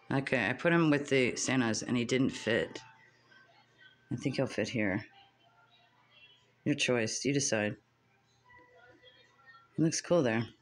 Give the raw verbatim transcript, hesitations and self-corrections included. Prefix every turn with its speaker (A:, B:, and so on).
A: Okay, I put him with the Santas and he didn't fit. I think he'll fit here. Your choice. You decide. He looks cool there.